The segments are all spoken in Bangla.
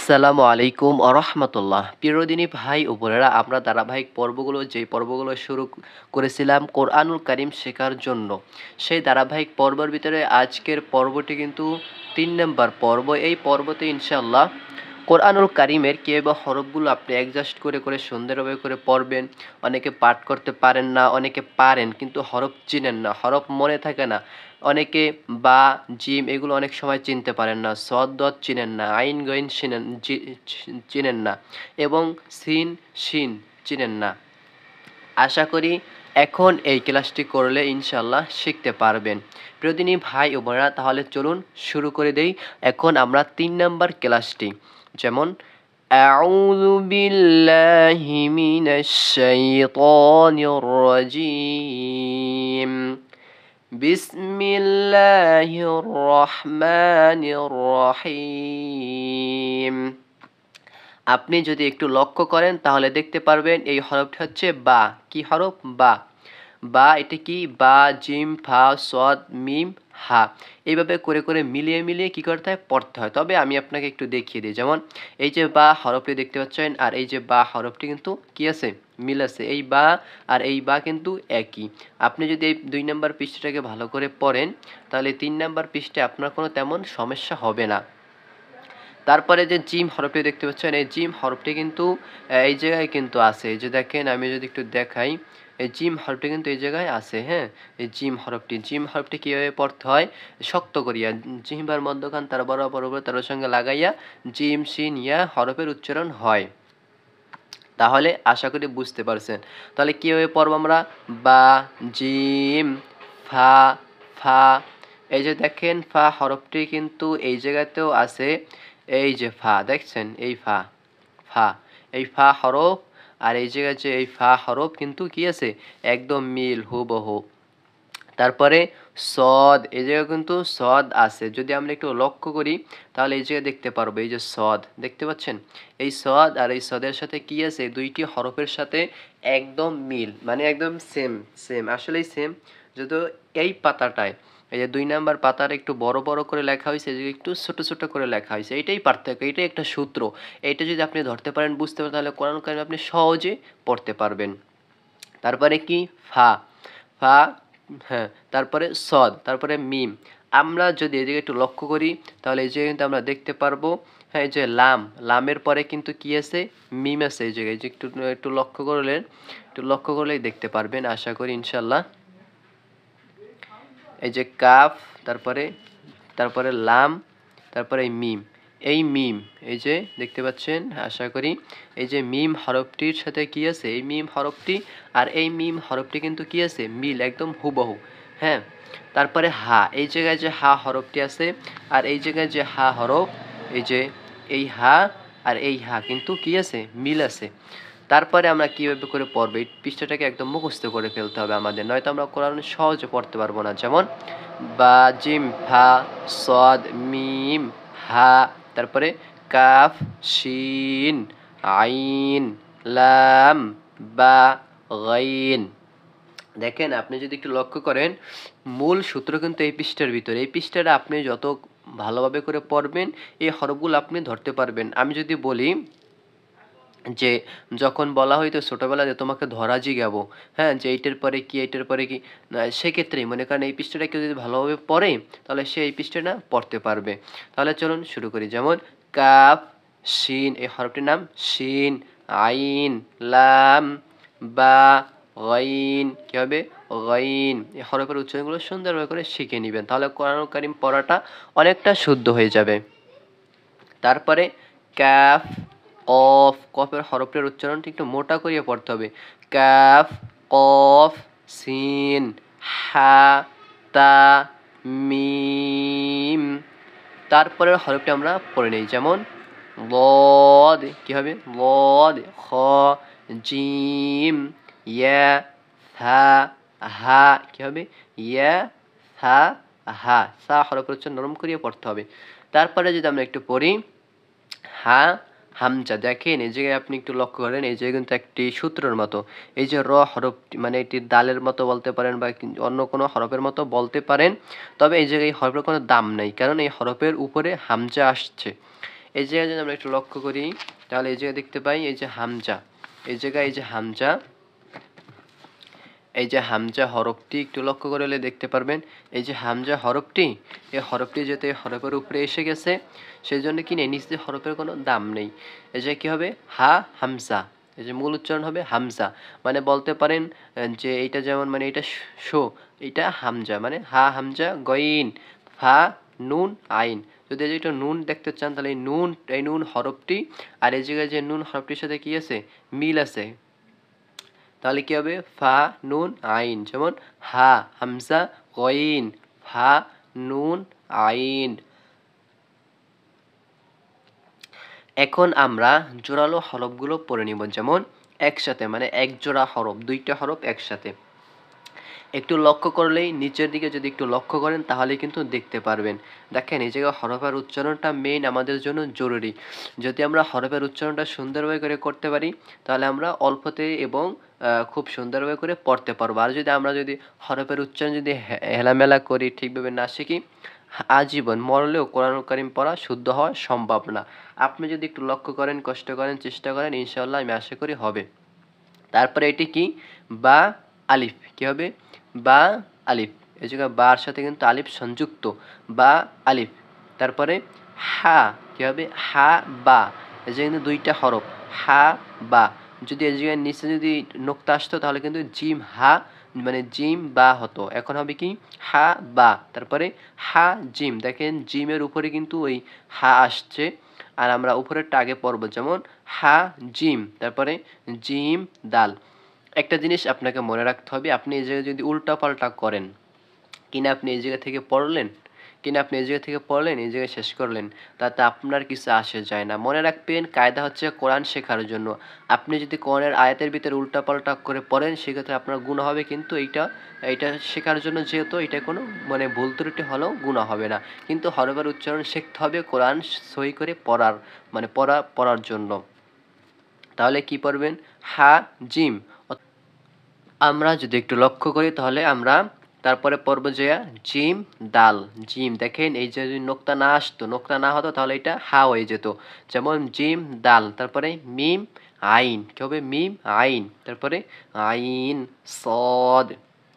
আসসালামু আলাইকুম আরহামতুল্লাহ। প্রিয়দিনী ভাই ও বোনেরা, আমরা ধারাবাহিক পর্বগুলো যেই পর্বগুলো শুরু করেছিলাম কোরআনুল কারিম শেখার জন্য, সেই ধারাবাহিক পর্বের ভিতরে আজকের পর্বটি কিন্তু ৩ নম্বর পর্ব। এই পর্বতে ইনশাআল্লাহ কোরআনুল কারিমের কীভাবে হরফগুলো আপনি অ্যাডজাস্ট করে করে সুন্দরভাবে করে পড়বেন। অনেকে পাঠ করতে পারেন না, অনেকে পারেন কিন্তু হরফ চিনেন না, হরফ মনে থাকে না। অনেকে বা, জিম এগুলো অনেক সময় চিনতে পারেন না, সদ দদ চিনেন না, আইন গইন চিনেন না এবং সিন শিন চিনেন না। আশা করি এখন এই ক্লাসটি করলে ইনশাল্লাহ শিখতে পারবেন। প্রিয়দিনী ভাই ও বোনেরা, তাহলে চলুন শুরু করে দেই এখন আমরা ৩ নম্বর ক্লাসটি। যেমন আউযু বিল্লাহি মিনাশ শাইতানির রাজিম, বিসমিল্লাহির রহমানির রহিম। আপনি যদি একটু লক্ষ্য করেন তাহলে দেখতে পারবেন এই হরফটি হচ্ছে বা। কি হরফ? বা। বা এটা কি? বা, জিম, ফা, সদ, মিম, হা। এইভাবে করে করে মিলিয়ে মিলিয়ে কি করতে হয়? পড়তে হয়। তবে আমি আপনাকে একটু দেখিয়ে দিই। যেমন এই যে বা হরফটি দেখতে পাচ্ছেন, আর এই যে বা হরফটি কিন্তু কি আছে? মিল আছে। এই বা আর এই বা কিন্তু একই। আপনি যদি এই ২ নম্বর পৃষ্ঠাটাকে ভালো করে পড়েন তাহলে ৩ নম্বর পৃষ্ঠায় আপনার কোনো তেমন সমস্যা হবে না। তারপরে যে জিম হরফটি দেখতে পাচ্ছেন, এই জিম হরফটি কিন্তু এই জায়গায় কিন্তু আছে। এই যে দেখেন, আমি যদি একটু দেখাই, এই জিম হরফটি কিন্তু এই জায়গায় আছে। হ্যাঁ, এই জিম হরফটি কীভাবে পড়তে হয়? শক্ত করিয়া জিহ্বার মধ্যখান তার বরাবর তার সঙ্গে লাগাইয়া জিম শিন ইয়া হরফের উচ্চারণ হয়। তাহলে আশা করি বুঝতে পারছেন। তাহলে কীভাবে পড়ব আমরা? বা, জিম, ফা, ফা। এই যে দেখেন ফা হরফটি কিন্তু এই জায়গাতেও আছে। এই যে ফা দেখছেন, এই ফা, ফা, এই ফা হরফ আর এই জায়গায় যে এই ফা হরফ কিন্তু কি আছে? একদম মিল হুবহু। তারপরে সদ, এই জায়গায় কিন্তু সদ আছে। যদি আমরা একটু লক্ষ্য করি তাহলে এই জায়গায় দেখতে পারবো, এই যে সদ দেখতে পাচ্ছেন, এই সদ আর এই সদের সাথে কি আছে? দুইটি হরফের সাথে একদম মিল, মানে একদম সেম সেম, আসলেই সেম। যদিও এই পাতাটায়, এই যে ২ নাম্বার পাতার একটু বড় বড় করে লেখা হয়েছে, যে একটু ছোট ছোট করে লেখা হয়েছে, এইটাই পার্থক্য, এইটাই একটা সূত্র। এইটা যদি আপনি ধরতে পারেন, বুঝতে পারেন, তাহলে কোরআন কারিম আপনি সহজে পড়তে পারবেন। তারপরে কি? ফা, ফা, হ্যাঁ, তারপরে সদ, তারপরে মিম। আমরা যদি এদিকে একটু লক্ষ্য করি তাহলে এই জায়গায় কিন্তু আমরা দেখতে পারবো, হ্যাঁ, এই যে লাম, লামের পরে কিন্তু কি আছে? মিম আছে এই জায়গায়। যে একটু একটু লক্ষ্য করলেন, একটু লক্ষ্য করলেই দেখতে পারবেন আশা করি ইনশাল্লাহ। এই যে কাফ, তারপরে তারপরে লাম, তারপরে এই মিম, এই মিম, এই যে দেখতে পাচ্ছেন আশা করি। এই যে মিম হরফটির সাথে কি আছে? এই মিম হরফটি আর এই মিম হরফটি কিন্তু কি আছে? মিল, একদম হুবহু। হ্যাঁ, তারপরে হা, এই জায়গায় যে হা হরফটি আছে আর এই জায়গায় যে হা হরফ, এই যে এই হা আর এই হা কিন্তু কি আছে? মিল আছে। তারপরে আমরা কীভাবে করে পড়বো? এই পৃষ্ঠাটাকে একদম মুখস্থ করে ফেলতে হবে আমাদের, নয়তো আমরা কোরআন সহজে পড়তে পারবো না। যেমন বা, জিম, ফা, সদ, মিম, হা, তারপরে কাফ, শিন, আইন, লাম, বা, গাইন। দেখেন, আপনি যদি একটু লক্ষ্য করেন, মূল সূত্র কিন্তু এই পৃষ্ঠার ভিতরে। এই পৃষ্ঠাটা আপনি যত ভালোভাবে করে পড়বেন এই হরফগুলো আপনি ধরতে পারবেন। আমি যদি বলি যে যখন বলা হইতো ছোটবেলাতে তোমাকে ধরা জিগাবো, হ্যাঁ, যে এইটার পরে কি, এইটার পরে কি, সেক্ষেত্রেই মনে করেন এই পৃষ্ঠাটা কেউ যদি ভালোভাবে পড়ে তাহলে সে এই পৃষ্ঠাটা পড়তে পারবে। তাহলে চলুন শুরু করি। যেমন কাফ, শিন, এই হরফটির নাম শিন, আইন, লাম, বা, গাইন, কি হবে? গাইন। এই হরফের উচ্চারণগুলো সুন্দরভাবে করে শিখে নেবেন, তাহলে কোরআন কারিম পড়াটা অনেকটা শুদ্ধ হয়ে যাবে। তারপরে কাফ, কফ, কফের হরফের উচ্চারণটি একটু মোটা করিয়ে পড়তে হবে। কাফ, কফ, সিন, হা, তা, মিম। তারপরের হরফটি আমরা পড়ে নেই। যেমন লদ, কি হবে? লদ, খ, জিম, ইয়া, থা, হা, কি হবে? ইয়া, থা, হা। সা হরফের উচ্চারণ নরম করিয়ে পড়তে হবে। তারপরে যদি আমরা একটু পড়ি, হা, হামজা। দেখেন এই জায়গায় আপনি একটু লক্ষ্য করেন, এই জায়গায় কিন্তু একটি সূত্রের মতো, এই যে র হরফটি, মানে এটি দালের মতো বলতে পারেন বা অন্য কোনো হরফের মতো বলতে পারেন। তবে এই জায়গায় এই হরফের কোনো দাম নেই, কারণ এই হরফের উপরে হামজা আসছে। এই জায়গায় যদি আমরা একটু লক্ষ্য করি তাহলে এই জায়গায় দেখতে পাই এই যে হামজা, এই জায়গায় এই যে হামজা, এই যে হামজা হরফটি একটু লক্ষ্য করলে দেখতে পারবেন এই যে হামজা হরফটি, এই হরফটি যেহেতু এই হরফের উপরে এসে গেছে সেই জন্য কি নেই, নিচে হরফের কোনো দাম নেই। এই যে কি হবে হা হামজা, এই যে মূল উচ্চারণ হবে হামজা। মানে বলতে পারেন যে এইটা যেমন মানে এটা শো, এটা হামজা মানে হা হামজা গইন ফা নুন আইন। যদি এটা নুন দেখতে চান তাহলে এই নুন হরফটি আর এই জায়গায় যে নুন হরফটির সাথে কি আছে, মিল আছে। তাহলে কি হবে ফা নুন আইন, যেমন হা হামজা গইন ফা নুন আইন। এখন আমরা জোরালো হরফগুলো পড়ে নিব, যেমন একসাথে মানে এক জোড়া হরফ, দুইটা হরফ একসাথে। একটু লক্ষ্য করলেই নিচের দিকে যদি একটু লক্ষ্য করেন তাহলে কিন্তু দেখতে পারবেন। দেখেন এই জায়গায় হরফের উচ্চারণটা মেইন আমাদের জন্য জরুরি। যদি আমরা হরফের উচ্চারণটা সুন্দরভাবে করে করতে পারি তাহলে আমরা অল্পতে এবং খুব সুন্দরভাবে করে পড়তে পারবো। আর যদি হরফের উচ্চারণ যদি হেলামেলা করি, ঠিকভাবে না শিখি, আজীবন মরলেও কোরআনুল কারীম পড়া শুদ্ধ হওয়া সম্ভব না। আপনি যদি একটু লক্ষ্য করেন, কষ্ট করেন, চেষ্টা করেন, ইনশাআল্লাহ আমি আশা করি হবে। তারপরে এটি কি বা আলিফ, কি হবে বা আলিফ, এই জায়গায় বার সাথে কিন্তু আলিফ সংযুক্ত, বা আলিফ। তারপরে হা, কি হবে হা বা, এই যে কিন্তু দুইটা হরফ হা বা। যদি এই জায়গায় নিচে যদি নোক্তা আসতো তাহলে কিন্তু জিম হা মানে জিম বা হতো। এখন হবে কি হা বা, তারপরে হা জিম। দেখেন জিমের উপরে কিন্তু ওই হা আসছে, আর আমরা উপরেরটা আগে পড়বো, যেমন হা জিম, তারপরে জিম দাল। একটা জিনিস আপনাকে মনে রাখতে হবে, আপনি এই জায়গায় যদি উল্টাপাল্টা করেন, কিনা আপনি এই জায়গা থেকে পড়লেন, এই জায়গায় শেষ করলেন, তাতে আপনার কিছু আসে যায় না। মনে রাখবেন কায়দা হচ্ছে কোরআন শেখার জন্য। আপনি যদি কোরআনের আয়াতের ভিতরে উল্টাপাল্টা করে পড়েন সেক্ষেত্রে আপনার গুনাহ হবে, কিন্তু এইটা শেখার জন্য যেহেতু এটা কোনো মানে ভুল ত্রুটি হলেও গুনাহ হবে না। কিন্তু হরফের উচ্চারণ শিখতে হবে কোরআন সহি করে পড়ার জন্য। তাহলে কি পড়বেন হা জিম। আমরা যদি একটু লক্ষ্য করি তাহলে আমরা তারপরে পড়ব যে জিম দাল। জিম দেখেন এই যে যদি নোক্তা না আসতো, নোক্তা না হতো তাহলে এটা হা হয়ে যেত, যেমন জিম দাল। তারপরে মিম আইন, কি হবে মিম আইন, তারপরে আইন সদ।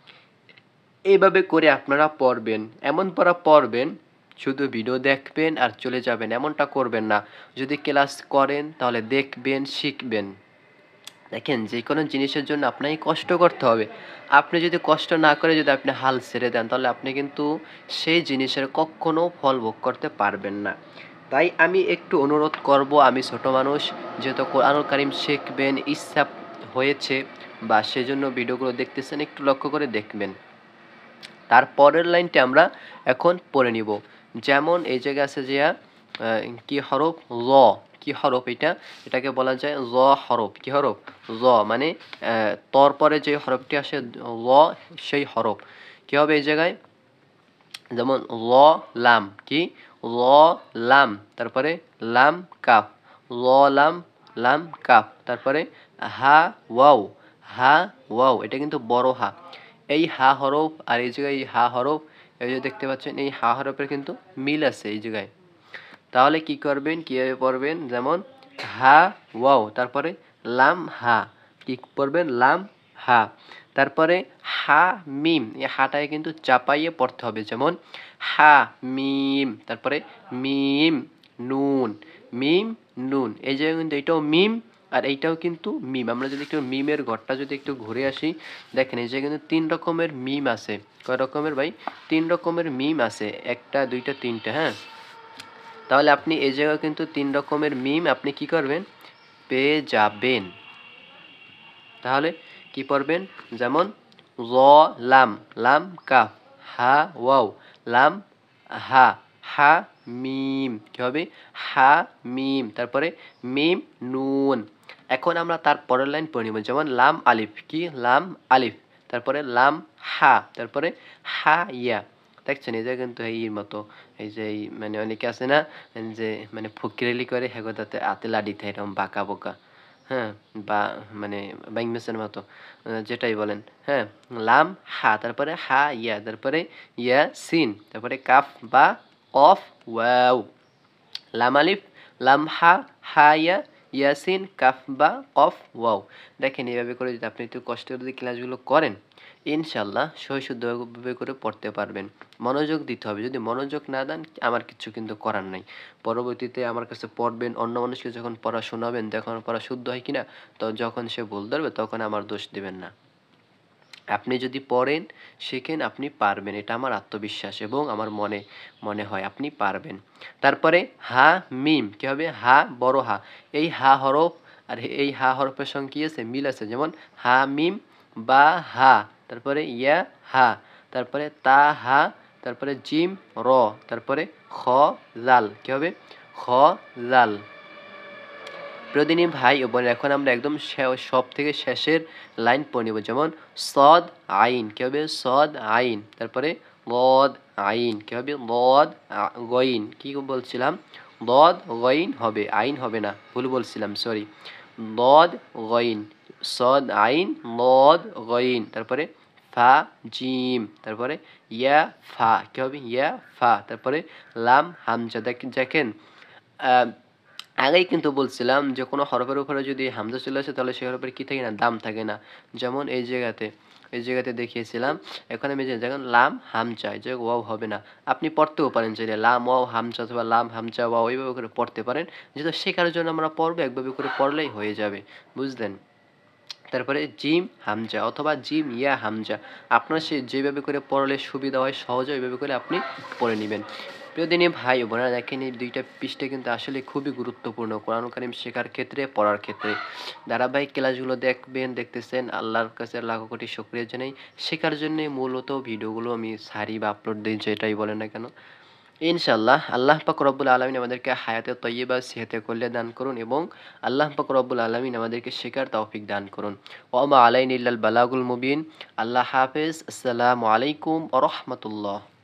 এইভাবে করে আপনারা পড়বেন, এমন পড়বেন শুধু ভিডিও দেখবেন আর চলে যাবেন, এমনটা করবেন না। যদি ক্লাস করেন তাহলে দেখবেন, শিখবেন। দেখেন যে কোনো জিনিসের জন্য আপনাকে কষ্ট করতে হবে। আপনি যদি কষ্ট না করে যদি আপনি হাল ছেড়ে দেন তাহলে আপনি কিন্তু সেই জিনিসের কখনো ফল ভোগ করতে পারবেন না। তাই আমি একটু অনুরোধ করব, আমি ছোট মানুষ, যেহেতু কোরআনুল কারীম শিখবেন ইচ্ছা হয়েছে বা সেজন্য ভিডিওগুলো দেখতেছেন, একটু লক্ষ্য করে দেখবেন। তার পরের লাইনটি আমরা এখন পড়ে নিব, যেমন এই জায়গায় আছে যে কি হরফ ল, কি হরফ এটাকে বলা যায় ল হরফ। কি হরফ ল মানে তর পরে যে হরফটি আসে ল, সেই হরফ কি হবে এই জায়গায়, যেমন ল লাম, কি ল লাম, তারপরে লাম কাফ, ল লাম লাম কাফ, তারপরে হা ওয়াও, হা ওয়াও, এটা কিন্তু বড় হা। এই হা হরফ আর এই জায়গায় এই হা হরফ, এই যে দেখতে পাচ্ছেন এই হা হরফের কিন্তু মিল আছে এই জায়গায়। তাহলে কি করবেন, কিভাবে পড়বেন, যেমন হা ওয়াও, তারপরে লাম হা, কি পড়বেন লাম হা, তারপরে হা মিম, এই হাটায় কিন্তু চাপাইয়ে পড়তে হবে, যেমন হা মিম, তারপরে মিম নুন, মিম নুন। এই জায়গায় কিন্তু এটাও মিম আর এইটাও কিন্তু মিম। আমরা যদি একটু মিমের ঘরটা যদি একটু ঘুরে আসি, দেখেন এই জায়গায় কিন্তু 3 রকমের মিম আছে। কয় রকমের ভাই? 3 রকমের মিম আছে, একটা দুইটা তিনটা, হ্যাঁ। তাহলে আপনি এই জায়গায় কিন্তু 3 রকমের মিম আপনি কি করবেন, পেয়ে যাবেন। তাহলে কি পড়বেন, যেমন ল লাম, লাম কাফ, হা ওয়াও, লাম হা, হা মিম, কি হবে হা মিম, তারপরে মিম নুন। এখন আমরা তার পরের লাইন পড়ে নিব, যেমন লাম আলিফ, কি লাম আলিফ, তারপরে লাম হা, তারপরে হা ইয়া। দেখছেন এই যে কিন্তু এই মতো এই যে মানে অনেকে আছে না যে মানে ফকিরালি করে হেগোদাতে আতে লাডিতে এরকম বাঁকা বোকা, হ্যাঁ, বা মানে বাইংমেসের মতো, যেটাই বলেন, হ্যাঁ। লাম হা, তারপরে হা ইয়া, তারপরে ইয়া সিন, তারপরে কাফ বা কফ ওয়াও, লাম আলিফ লাম হা, হা ইয়া, ইয়াসিন, কাফ বা, কফ ওয়াও। দেখেন এইভাবে করে যদি আপনি একটু কষ্ট করে যদি ক্লাসগুলো করেন, ইনশাল্লাহ সহিশুদ্ধভাবে করে পড়তে পারবেন। মনোযোগ দিতে হবে, যদি মনোযোগ না দেন আমার কিছু কিন্তু করার নাই। পরবর্তীতে আমার কাছে পড়বেন, অন্য মানুষকে যখন পড়া শোনাবেন, যখন পড়া শুদ্ধ হয় কিনা, তো যখন সে ভুল ধরবে তখন আমার দোষ দিবেন না। আপনি যদি পড়েন, শেখেন, আপনি পারবেন, এটা আমার আত্মবিশ্বাস এবং আমার মনে মনে হয় আপনি পারবেন। তারপরে হা মিম কি হবে? হা বড় হা, এই হা হরফ আর এই হা হরফের সঙ্গে কি আছে? মিল আছে। যেমন হা মিম বা হা, তারপরে ইয়া হা, তারপরে তা হা, তারপরে জিম র, তারপরে খ জাল কি হবে? খ জাল। প্রতিদিনই ভাই ও বোন, এখন আমরা একদম সব থেকে শেষের লাইন পড়ে নেব। যেমন সদ আইন কি হবে? সদ আইন, তারপরে লদ আইন কি হবে? লদ গইন, কি বলছিলাম? লদ গইন হবে, আইন হবে না, ভুল বলছিলাম, সরি। লদ গইন, সদ আইন, লদ গইন, তারপরে ফা জিম, তারপরে ইয়া ফা কি হবে? ইয়া ফা, তারপরে লাম হামজা। দেখেন আগেই কিন্তু বলছিলাম যে কোনো হরফের উপরে যদি হামজা চলে আসে তাহলে সেই হরফের কি থাকে না? দাম থাকে না। যেমন এই জায়গাতে দেখিয়েছিলাম। এখন আমি যে দেখেন লাম হামজা, এই জায়গায় ওয়াও হবে না। আপনি পড়তেও পারেন চাইলে লাম ওয়াও হামজা অথবা লাম হামজা ওয়াও, এইভাবে করে পড়তে পারেন। যেহেতু শেখার জন্য আমরা পড়বো, একভাবে করে পড়লেই হয়ে যাবে, বুঝলেন? তারপরে জিম হামজা অথবা জিম ইয়া হামজা, আপনার সে যেভাবে করে পড়লে সুবিধা হয়, সহজে ওইভাবে করে আপনি পড়ে নেবেন। প্রিয় দিনী ভাই ও বোনেরা, দেখেন এই দুইটা পৃষ্ঠা কিন্তু আসলে খুবই গুরুত্বপূর্ণ কোরআন কারীম শেখার ক্ষেত্রে, পড়ার ক্ষেত্রে। ধারাবাহিক ক্লাসগুলো দেখতেছেন, আল্লাহর কাছে লাখো কোটি শুকরিয়া জানাই। শেখার জন্য মূলত ভিডিওগুলো আমি ছাড়ি বা আপলোড দিই, যেটাই বলেন না কেন। ইনশাআল্লাহ আল্লাহ পাক রব্বুল আলামিন আমাদেরকে হায়াতে তয়্যিবা, সেহতে কল্যাণ দান করুন এবং আল্লাহ পাক রব্বুল আলামিন আমাদেরকে শেখার তৌফিক দান করুন। ওয়া মা আলাইনা ইল্লাল বালাগুল মুবিন। আল্লাহ হাফেজ। আসসালামু আলাইকুম ওয়া রাহমাতুল্লাহ।